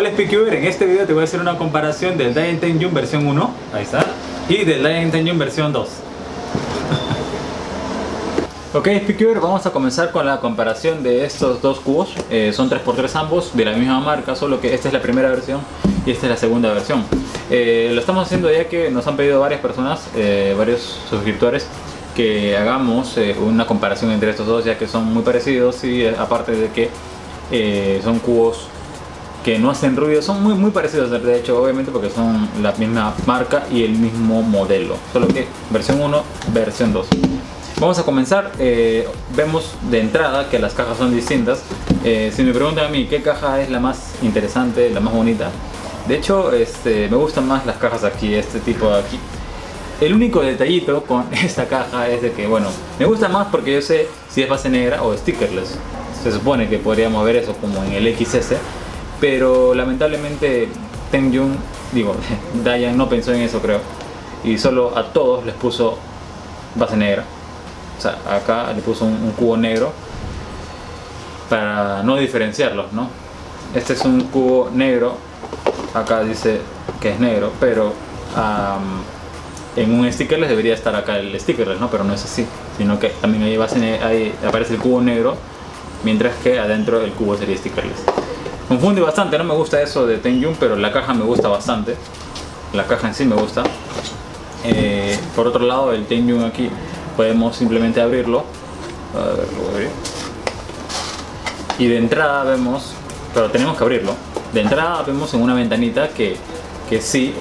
Hola SpeedCuber, en este video te voy a hacer una comparación del Daikin Tengyun versión 1, ahí está, y del Daikin Tengyun versión 2. Ok SpeedCuber, vamos a comenzar con la comparación de estos dos cubos. Son 3x3 ambos, de la misma marca, solo que esta es la primera versión y esta es la segunda versión. Lo estamos haciendo ya que nos han pedido varias personas, varios suscriptores, que hagamos una comparación entre estos dos, ya que son muy parecidos y aparte de que son cubos que no hacen ruido, son muy parecidos de hecho, obviamente porque son la misma marca y el mismo modelo, solo que versión 1, versión 2. Vamos a comenzar. Vemos de entrada que las cajas son distintas. Si me preguntan a mí qué caja es la más interesante, la más bonita, de hecho me gustan más las cajas aquí, este tipo de aquí. El único detallito con esta caja es de que, bueno, me gusta más porque yo sé si es base negra o stickerless. Se supone que podríamos ver eso como en el XS, pero lamentablemente Tengyun, Daikin no pensó en eso, creo, y solo a todos les puso base negra. O sea, acá le puso un cubo negro para no diferenciarlos, ¿no? Este es un cubo negro, acá dice que es negro, pero en un stickerless debería estar acá el stickerless, ¿no? Pero no es así, sino que también ahí aparece el cubo negro, mientras que adentro el cubo sería stickerless. Confunde bastante, no me gusta eso de Tengyun, pero la caja me gusta bastante. La caja en sí me gusta. Por otro lado, el Tengyun aquí podemos simplemente abrirlo. A ver, lo voy a abrir. Y de entrada vemos, pero tenemos que abrirlo. De entrada vemos en una ventanita que sí,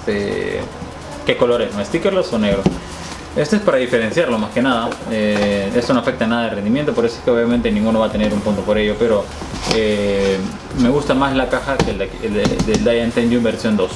¿qué color es? ¿No es stickerless o negro? Este es para diferenciarlo más que nada. Esto no afecta nada de rendimiento, por eso es que obviamente ninguno va a tener un punto por ello, pero me gusta más la caja que del Daikin Tengyun versión 2.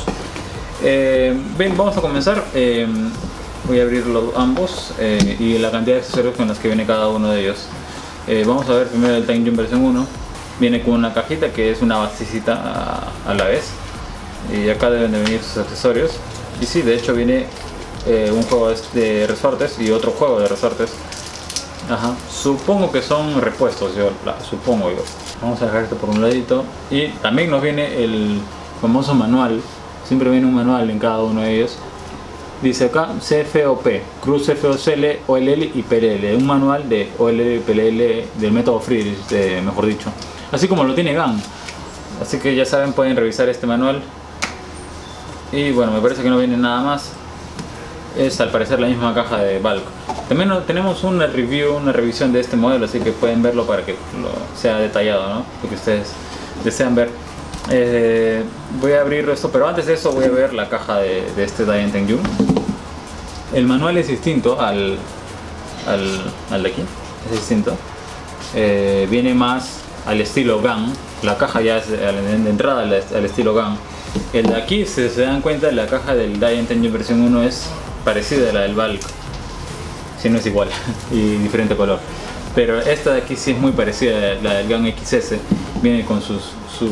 Bien, vamos a comenzar. Voy a abrirlos ambos y la cantidad de accesorios con los que viene cada uno de ellos. Vamos a ver primero el Tengyun versión 1. Viene con una cajita que es una basecita a la vez, y acá deben de venir sus accesorios. Y sí, de hecho viene un juego de resortes y otro juego de resortes. Ajá. Supongo que son repuestos, supongo yo. Vamos a dejar esto por un ladito. Y también nos viene el famoso manual. Siempre viene un manual en cada uno de ellos. Dice acá CFOP, Cruz FOCL, OLL y PLL. Un manual de OLL y PLL del método Friedrich, mejor dicho. Así como lo tiene GAN. Así que ya saben, pueden revisar este manual. Y bueno, me parece que no viene nada más. Es al parecer la misma caja de Valk. También tenemos una revisión de este modelo, así que pueden verlo para que sea detallado, ¿no? Lo que ustedes desean ver. Voy a abrir esto, pero antes de eso voy a ver la caja de este Daikin Tengyun. El manual es distinto al de aquí, es distinto. Viene más al estilo GAN. La caja ya es de entrada al estilo GAN. El de aquí, si se dan cuenta, la caja del Daikin Tengyun versión 1 es parecida a la del Valk, si no es igual, y diferente color. Pero esta de aquí sí es muy parecida a la del GAN XS. Viene con sus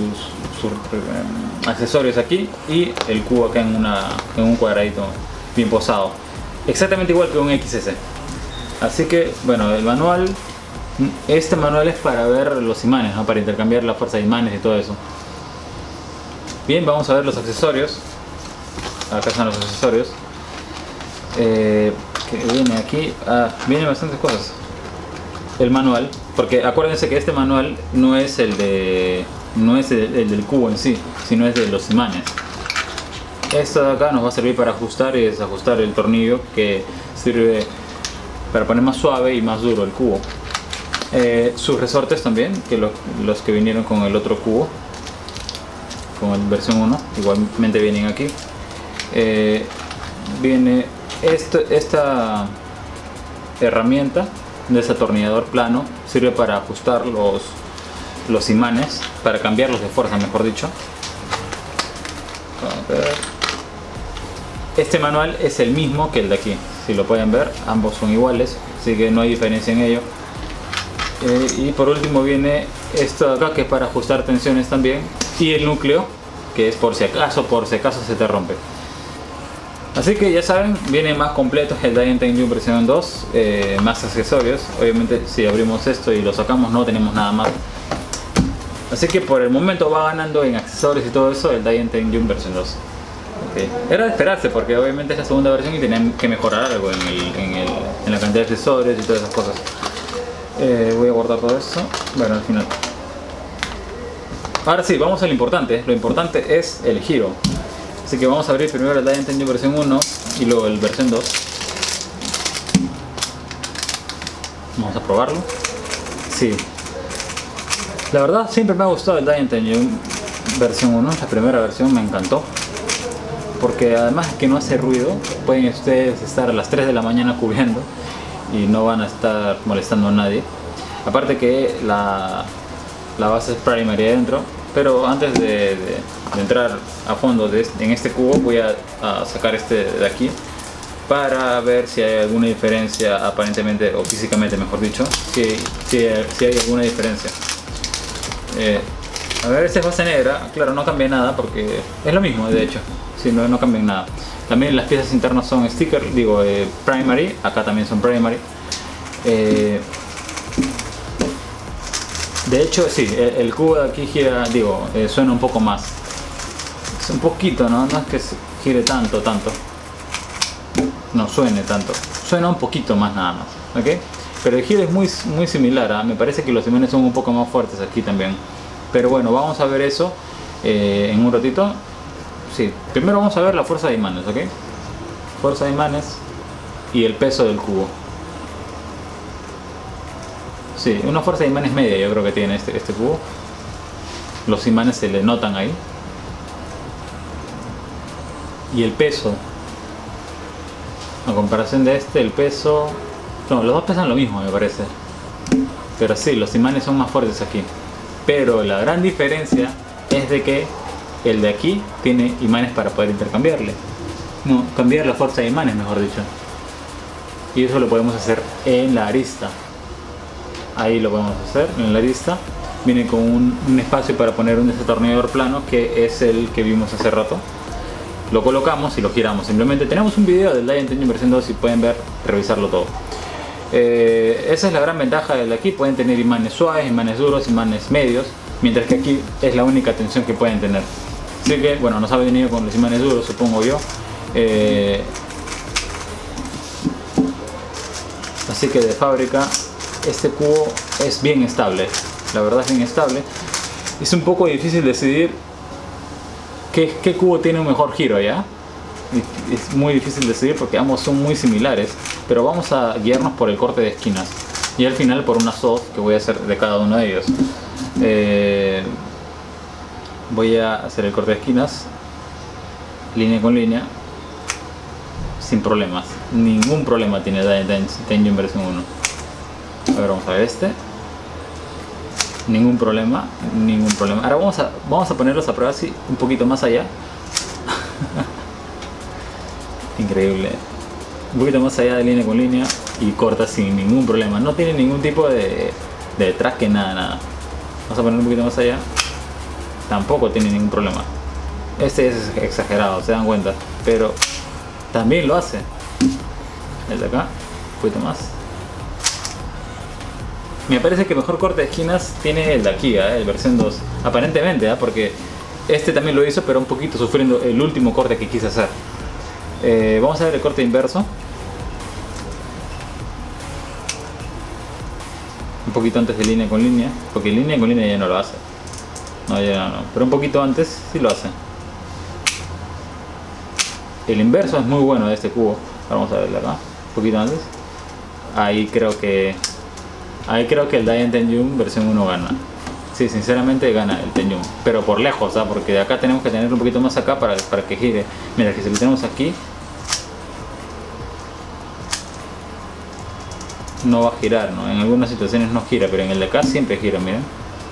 accesorios aquí y el cubo acá en un cuadradito bien posado, exactamente igual que un XS. Así que bueno, el manual, este manual es para ver los imanes, ¿no? Para intercambiar la fuerza de imanes y todo eso. Bien, vamos a ver los accesorios. Acá están los accesorios. Que viene aquí, vienen bastantes cosas. El manual, porque acuérdense que este manual no es el del cubo en sí, sino es de los imanes. Esto de acá nos va a servir para ajustar y desajustar el tornillo, que sirve para poner más suave y más duro el cubo. Sus resortes también, que los que vinieron con el otro cubo, con el versión 1, igualmente vienen aquí. Viene esta herramienta, desatornillador plano, sirve para ajustar los imanes, para cambiarlos de fuerza, mejor dicho. Este manual es el mismo que el de aquí, si lo pueden ver, ambos son iguales, así que no hay diferencia en ello. Y por último viene esto de acá, que es para ajustar tensiones también, y el núcleo, que es por si acaso se te rompe. Así que ya saben, viene más completo el Daikin Tengyun versión 2, más accesorios. Obviamente si abrimos esto y lo sacamos no tenemos nada más. Así que por el momento va ganando en accesorios y todo eso el Diamond Tenjun versión 2. Okay. Era de esperarse porque obviamente es la segunda versión y tenían que mejorar algo en la cantidad de accesorios y todas esas cosas. Voy a guardar todo eso. Bueno, al final. Ahora sí, vamos a lo importante. Lo importante es el giro. Así que vamos a abrir primero el Diamond Tenjun versión 1 y luego el versión 2. Vamos a probarlo. Sí. La verdad siempre me ha gustado el Diamond Tenjun versión 1. La primera versión me encantó. Porque además que no hace ruido, pueden ustedes estar a las 3 de la mañana cubriendo y no van a estar molestando a nadie. Aparte que la base es primary adentro, pero antes de entrar a fondo en este cubo voy a sacar este de aquí para ver si hay alguna diferencia aparentemente, o físicamente mejor dicho, si hay alguna diferencia. A ver, esta es base negra, claro, no cambia nada porque es lo mismo de hecho, sí, no cambia nada. También las piezas internas son sticker, digo primary, acá también son primary. De hecho, sí, el cubo de aquí gira, suena un poco más. Es un poquito, ¿no? No es que gire tanto. No suene tanto. Suena un poquito más nada más, ¿ok? Pero el giro es muy similar, ¿eh? Me parece que los imanes son un poco más fuertes aquí también. Pero bueno, vamos a ver eso en un ratito. Sí, primero vamos a ver la fuerza de imanes, ¿ok? Fuerza de imanes y el peso del cubo. Sí, una fuerza de imanes media yo creo que tiene este cubo. Los imanes se le notan ahí. Y el peso, a comparación de el peso... No, los dos pesan lo mismo me parece. Pero sí, los imanes son más fuertes aquí. Pero la gran diferencia es de que el de aquí tiene imanes para poder intercambiarle. No, cambiar la fuerza de imanes, mejor dicho. Y eso lo podemos hacer en la arista. Ahí lo podemos hacer, en la arista. Viene con un espacio para poner un desatornillador plano, que es el que vimos hace rato. Lo colocamos y lo giramos. Simplemente tenemos un video del Diamond Tenjun versión 2 y pueden ver, revisarlo todo. Esa es la gran ventaja de aquí. Pueden tener imanes suaves, imanes duros, imanes medios, mientras que aquí es la única tensión que pueden tener. Así que bueno, nos ha venido con los imanes duros, supongo yo. Así que de fábrica este cubo es bien estable, la verdad es bien estable. Es un poco difícil decidir qué cubo tiene un mejor giro, ¿ya? Es muy difícil decidir porque ambos son muy similares, pero vamos a guiarnos por el corte de esquinas y al final por una soft que voy a hacer de cada uno de ellos. Voy a hacer el corte de esquinas línea con línea sin problemas, ningún problema tiene Diamond Tenjun versión 1. A ver, vamos a ver ningún problema. Ahora vamos a ponerlos a prueba así un poquito más allá. Increíble, un poquito más allá de línea con línea y corta sin ningún problema, no tiene ningún tipo de traque, nada. Vamos a poner un poquito más allá, tampoco tiene ningún problema. Este es exagerado, se dan cuenta, pero también lo hace. El de acá, un poquito más. Me parece que mejor corte de esquinas tiene el de aquí, el versión 2, aparentemente, porque este también lo hizo, pero un poquito sufriendo el último corte que quise hacer. Vamos a ver el corte inverso. Un poquito antes de línea con línea, porque línea con línea ya no lo hace. No, ya no, pero un poquito antes sí lo hace. El inverso es muy bueno de este cubo. Ahora vamos a verlo acá, un poquito antes. Ahí creo que el Diamond Tenjun versión 1 gana. Sí, sinceramente gana el Tenjun, pero por lejos, ¿sabes? Porque de acá tenemos que tenerlo un poquito más acá para que gire. Mira, que si lo tenemos aquí no va a girar, ¿no? En algunas situaciones no gira, pero en el de acá siempre gira, miren.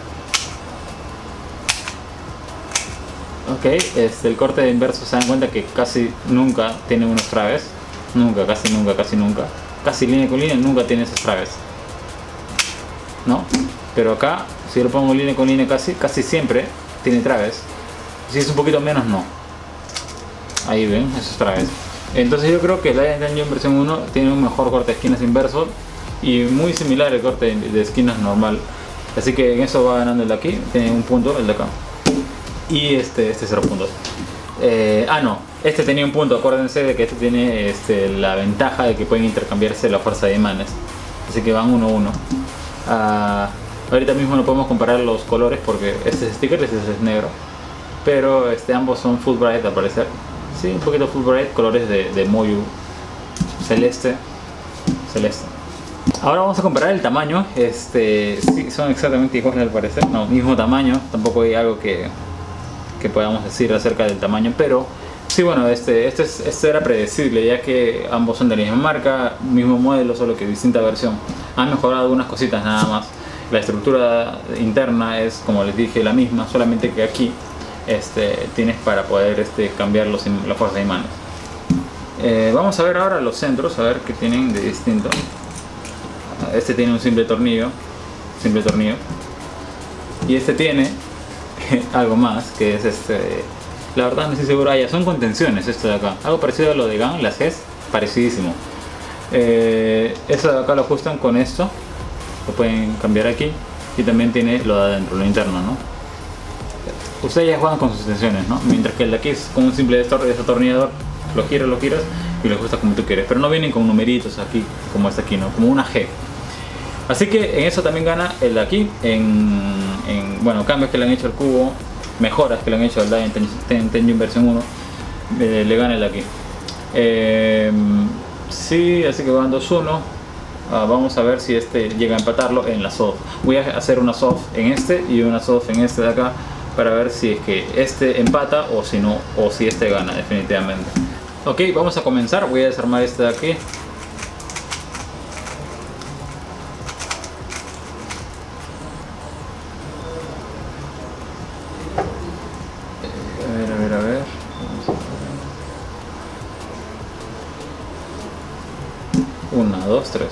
Ok, el corte de inverso, se dan cuenta que casi nunca tiene unos traves. Casi nunca. Casi línea con línea nunca tiene esos traves, ¿no? Pero acá, si yo lo pongo línea con línea casi siempre tiene traves. Si es un poquito menos, no. Ahí ven esos traves. Entonces yo creo que el Diamond Tenjun versión 1 tiene un mejor corte de esquinas inverso y muy similar al corte de esquinas normal Así que en eso va ganando el de aquí, tiene un punto el de acá. Y este 0 puntos. No, este tenía un punto, acuérdense de que este tiene la ventaja de que pueden intercambiarse la fuerza de imanes. Así que van 1-1. Ahorita mismo no podemos comparar los colores porque este es sticker, este es negro. Pero ambos son Fullbright al parecer. Sí, un poquito Fullbright, colores de Moyu celeste. Ahora vamos a comparar el tamaño. Sí, son exactamente iguales al parecer. No, mismo tamaño. Tampoco hay algo que podamos decir acerca del tamaño, pero sí, bueno, este era predecible, ya que ambos son de la misma marca, mismo modelo, solo que distinta versión. Han mejorado algunas cositas nada más. La estructura interna es, como les dije, la misma, solamente que aquí tienes para poder cambiar la fuerza de imanes. Vamos a ver ahora los centros, a ver qué tienen de distinto. Este tiene un simple tornillo, y este tiene algo más, que es la verdad no estoy seguro. Ya son contenciones esto de acá, algo parecido a lo de GAN, las GES, parecidísimo. Esto de acá lo ajustan con esto, lo pueden cambiar aquí, y también tiene lo de adentro, lo interno, ¿no? Ustedes ya juegan con sus tensiones, ¿no? Mientras que el de aquí es con un simple desatornillador, lo giras y lo ajustas como tú quieres, pero no vienen con numeritos aquí, como este aquí, ¿no? Como una G. Así que en eso también gana el de aquí, bueno, cambios que le han hecho al cubo, mejoras que le han hecho al Dai Tenjin versión 1, le gana el de aquí. Sí, así que van 2-1. Vamos a ver si llega a empatarlo en la soft. Voy a hacer una soft en y una soft en de acá, para ver si es que empata o si no, o si gana definitivamente. Ok, vamos a comenzar. Voy a desarmar de aquí. A ver. 1, 2, 3.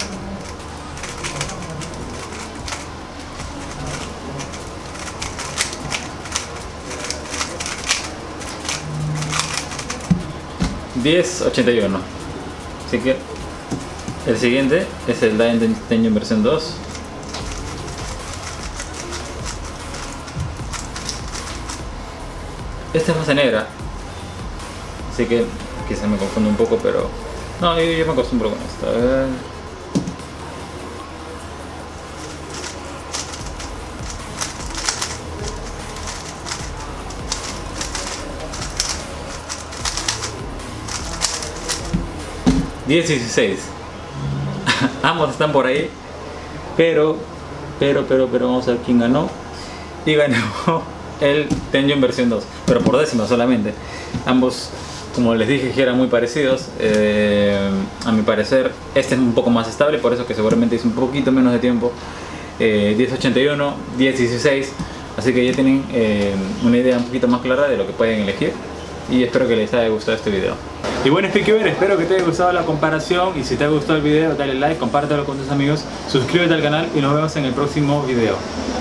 $10.81. Así que el siguiente es el Dai Tenjin versión 2. Esta es base negra, así que quizás me confundo un poco, pero no, yo me acostumbro con esto. A ver. $10.16. Ambos están por ahí, pero vamos a ver quién ganó. Y ganó el Tenjin versión 2, pero por décima solamente. Ambos, como les dije, que eran muy parecidos. A mi parecer este es un poco más estable, por eso que seguramente hizo un poquito menos de tiempo. 10.81, 10.16, así que ya tienen una idea un poquito más clara de lo que pueden elegir, y espero que les haya gustado este video. Y bueno, Speaker, espero que te haya gustado la comparación, y si te ha gustado el video dale like, compártelo con tus amigos, suscríbete al canal y nos vemos en el próximo video.